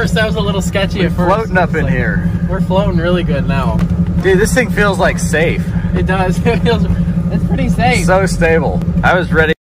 first, that was a little sketchy at first. Floating up in here. We're floating really good now. Dude, this thing feels like safe. It does. It's pretty safe. So stable. I was ready.